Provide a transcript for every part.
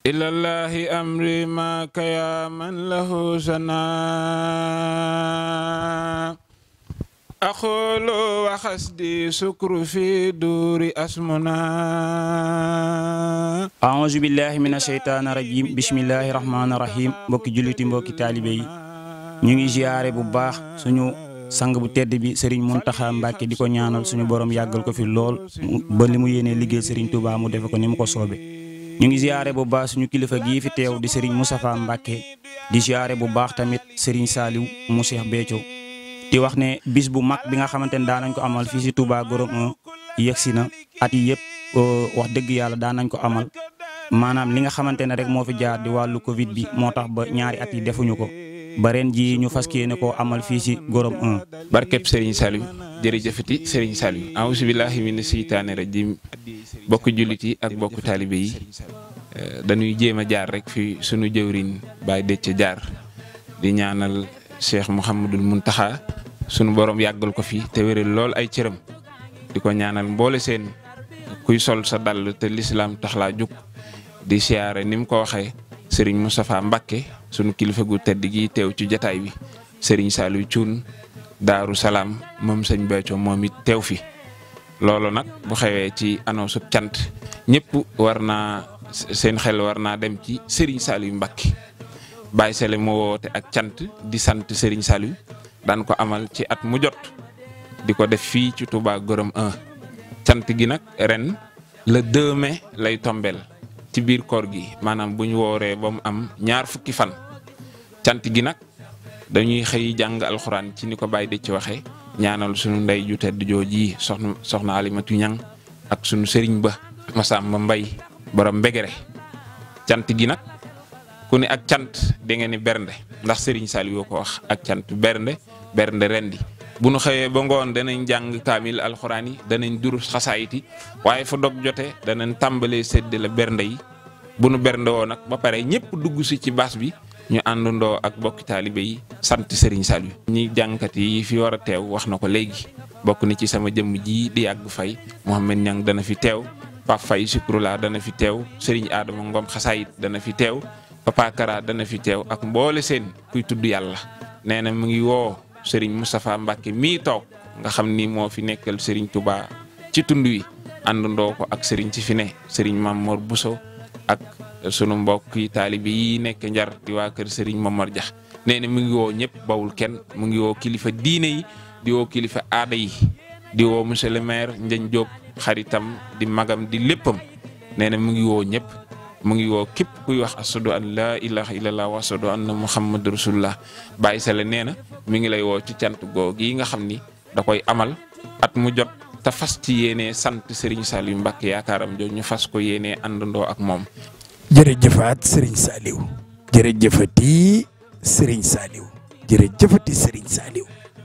ilallahi amri ma kaya man lahu sana aqulu wa xasdi sukru fi duri asmuna a'uuzu billahi mina sheytaani rajim bismillahi rahmaani rahim mbokki julliti mbokki taalibe yi ñu ngi ziyaare bu baax suñu sang bu tedd bi Serigne Mountakha Mbacké di ko ñaanal suñu borom yàggal ko fi lool ba li mu yéenee liggéey Serigne Touba mu defe ko ni mu ko soobe ñu ngi ziyaare bu baax suñu kilifa gii fi teew di Serigne Moustapha Mbacké di ziyaare bu baax tamit Serigne Saliou mu Cheikh Béthio di wax ne bis bu mag bi nga xamante ne daan nañ ko amal fii si Touba Gorom 1 yegsi na at yi yëpp wax dëgg yàlla daan nañ ko amal maanaam li nga xamante ne rek moo fi jaar di wàllu Covid bi moo tax ba ñaari at yi defuñu ko ba ren ji ñu fas yéene koo amal fii si Gorom 1. barkeb Serigne Saliou jërëjëfati Serigne Saliou a'uuzu billahi mina sheytaani rajim bokk jullit yi ak bokk taalibe yi dañuy jéem a jaar rek fi sunu jëwriñ Baye Déthié jaar di ñaanal Cheikh Mouhamadul Mountakha sunu borom yàggal ko fi te wéral lool ay cëram di ko ñaanal mboole seen kuy sol sa dàll te lislaam tax laa jóg di siyaare ni mu ko waxee Serigne Moustapha Mbacké sunu kilifa gu tedd gi teew ci jataay bi Serigne Saliou Thioune Daaru Salaam moom sëñ Béthio moom it teew fi loolu nag bu xewee ci annonce cant ñëpp war naa seen xel war naa dem ci Serigne Saliou Mbacké Baye Sele moo woote ak cant di sant Serigne Saliou daan ko amal ci at mu jot di ko def fii ci Touba Gorom 1 cant gi nag ren le 2 mai lay tombeel ci biir koor gi maanaam bu ñu wooree ba mu am ñaar fukki fan cant gi nag dañuy xëy jàng alxuraan ci ni ko Baye Déthié waxee ñaanal sunu ndey ju tedd jooji soxna Alimatu Ñang ak sunu sëriñ ba Masamba Mbay borom mbegere cant gi nag ku ne ak cant da ngeen ni bernde ndax Serigne Saliou ko wax ak cant bernde rendi bu nu xëyee ba ngoon danañ jàng kaamil alxuraan yi danañ dur xasaayit yi waaye fa dog jotee danañ tàmbalee séddale bernde yi bu nu bernde woo nag ba pare ñëpp dugg si ci baas bi ñu àndandoo ak bokki taalibe yi sant Serigne Saliou. ñi jàngkat yi fi war a teew wax na ko léegi bokk ni ci sama jëmm ji di yàgg fay Mouhamed Niang dana fi teew Pape Faye Sikrula dana fi teew Serigne Adama Ngom xasaayit dana fi teew Papa Kara dana fi teew ak mboole seen kuy tudd yàlla nee na mu ngi woo Serigne Moustapha Mbacké mii toog nga xam ni moo fi nekkal Serigne Touba ci tund wi àndandoo ko ak Serigne ci fi ne Serigne Mamor Bousso ak sunu mbokk yi taalibe yi nekk njar di waa kër Serigne Momar Dia nee na mu ngi woo ñëpp bawul kenn mu ngi woo kilifa diine yi di woo kilifa aada yi di woo monsieur le maire Ndiagne Diop xaritam di magam di léppam nee na mu ngi woo ñëpp mu ngi woo képp kuy wax asadu an laa ilaha illallah wa asadu anna muhammad rasulullah Baye Sele nee na mi ngi lay woo ci cant googu yi nga xam ni da koy amal at mu jot te fas ci yéenee sant Serigne Saliou Mbacké yaakaaram jooju ñu fas ko yéenee àndandoo ak moom. jërëjëfaat Serigne Saliou jërëjëfati Serigne Saliou jërëjëfati Serigne Saliou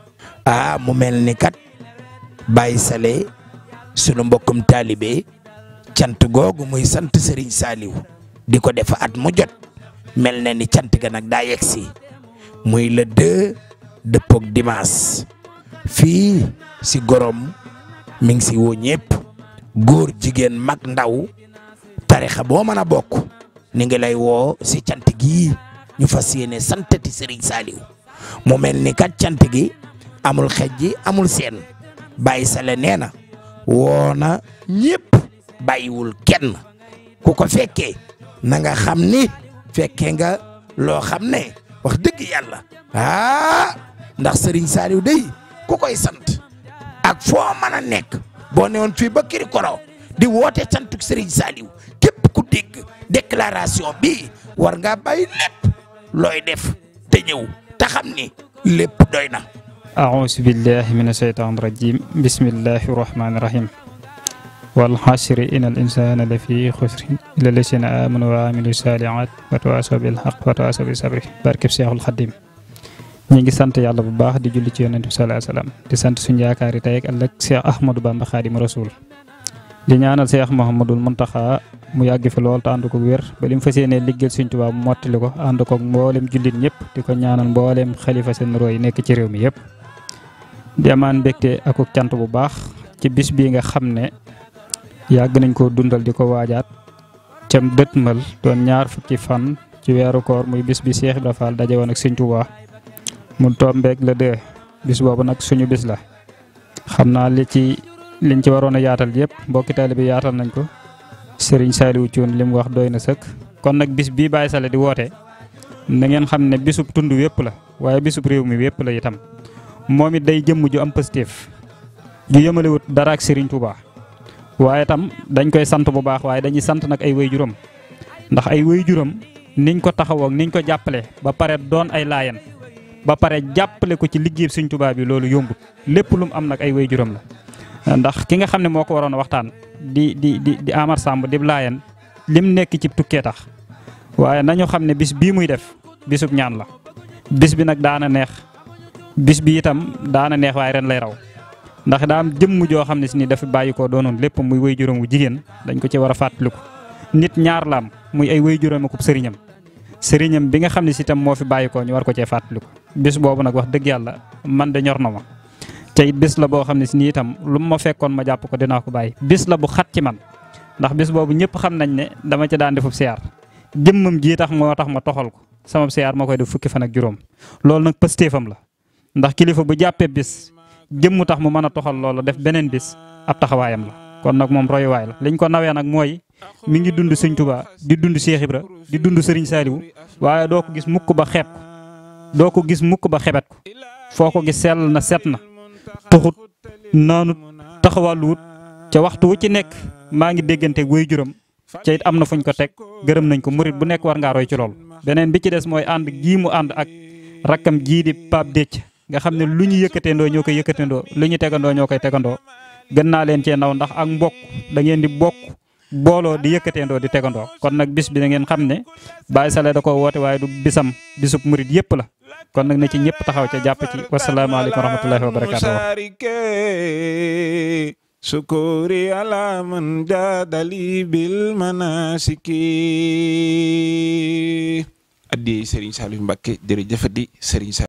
mu mel ni kat Baye Sele sunu mbokkum taalibe cant googu muy sant Serigne Saliou di ko def at mu jot mel na ni cant ga nag daa yegsi muy le 2 dëppook dimanche fii si Gorom mi ngi si woo ñëpp góor jigéen mag ndaw tarixa boo mën a bokk ni ngi lay woo si cant gi ñu fas yéene santati Serigne Saliou mu mel ni kat cant gi amul xejji amul seen Baye Sele nee na woo na ñëpp bàyyiwul kenn ku ko fekkee na nga xam ni fekkee nga loo xam ne wax dëgg yàlla ndax Serigne Saliou day ku koy sant ak foo mën a nekk boo newoon fii ba kiri koro di woote cantuk Serigne Saliou képp ku dégg déclaration bi war ngaa bàyyi lépp looy def te ñëw te xam ni lépp doy na. a'uuzu billahi mina shaytaani rajim bismillahi rahmaani rahim wal hasri innal insana lafi khusrin illa lazina amanu wa amilu salihat wa tawasaw bil haqq wa tawasaw bis sabri barkeb Cheikhul Khadim ñi ngi sant yàlla bu baax di julli ci yonent bi sallallahu alayhi wasallam di sant suñu yaakaari tey ak ëllëg Cheikh Ahmadou Bamba Khadim Rasoul di ñaanal Cheikh Mouhamadul Mountakha mu yàgg fi lool te ànd ko wér ba lim fas yéenee liggéeyal Sëriñ Tuubaa mu mottali ko ànd ko mboolem jullit ñëpp di ko ñaanal mboolem xalifa seen roy yi nekk ci réew mi yëpp di amaan mbégte ak cant bu baax ci bis bii nga xam ne yàgg nañ ko dundal di ko waajaat cam dëtmal doon ñaar fukki fan ci weeru koor muy bis bi Cheikh Ibra Fall daje woon ak Sëñ Tuubaa mu tombeeg le 2 bis boobu nag suñu bis la xam naa liñ ci waroon a yaatal yëpp mbokki taalibe bi yaatal nañ ko Serigne Saliou Thioune li mu wax doy na sëkk. kon nag bis bii Baye Sallé di woote na ngeen xam ne bisub tund wépp la waaye bisub réew mi wépp la itam moom it day jëmm ju am pëstéef ju yëmalewut dara ak Serigne Touba waaye itam dañ koy sant bu baax waaye dañuy sant nag ay waajuram ndax ay waajuram niñ ko taxawoo niñ ko jàppale ba pare doon ay laayan ba pare jàppale ko ci liggéey Serigne Touba bi loolu yombut lépp lu mu am nag ay waajuram la ndax ki nga xam ne moo ko waroon a waxtaan di Amar Samb di laayan lim nekk ci tukkee tax waaye nañu xam ne bis bii muy def bisub ñaan la bis bi nag daana neex bis bi itam daana neex waaye ren lay raw ndax daa am jëmm joo xam ne si ni dafa bàyyi ko doonoon lépp muy waajuram wu jigéen dañ ko ci war a fàttaliku nit ñaar la am muy ay waajuram ak sëriñam bi nga xam ne si itam moo fi bàyyi ko ñu war ko cee fàttaliku bis boobu nag wax dëgg yàlla man de ñor na ma te it bis la boo xam ne si ni itam lu ma fekkoon ma jàpp ko dinaa ko bàyyi bis la bu xat ci man ndax bis boobu ñëpp xam nañ ne dama ci daan defub siyaar jëmmam jii tax moo tax ma toxal ko sama siyaar ma koy def fukki fan ak juróom loolu nag pëstéefam la ndax kilifa bu jàppee bis jëmm tax mu mën a toxal loolu def beneen bis ab taxawaayam la kon nag moom royuwaay la liñ ko nawee nag mooy mi ngi dund Sëñ Tuubaa di dund Cheikh Ibra di dund Serigne Saliou waaye doo ko gis mukk ba xeeb ko doo ko gis mukk ba xebet ko foo ko gis sell na set na tuxut naanut taxawàlluwut ca waxtu wu ci nekk maa ngi déggante waajuram ca it am na fuñ ko teg gërëm nañ ko murit bu nekk war ngaa roy ci loolu beneen bi ci des mooy ànd gii mu ànd ak rakkam jii di Pape Déthié nga xam ne lu ñu yëkkateendoo ñoo koy yëkkateendoo lu ñu tegandoo ñoo koy tegandoo gën naa leen cee ndaw ndax ak mbokk da ngeen di bokk booloo di yëkkateendoo di tegandoo kon nag bis bi da ngeen xam ne Baye Sallé da ko woote waaye du bisam bisub murit yëpp la kon nag na ci ñëpp taxaw ca jàpp ci wasalaamaaleykum wa rahmatullahi wa barakaatu sukuri ala man jadali bil manasiki addi Serigne Saliou Mbacké jërëjëfati Serigne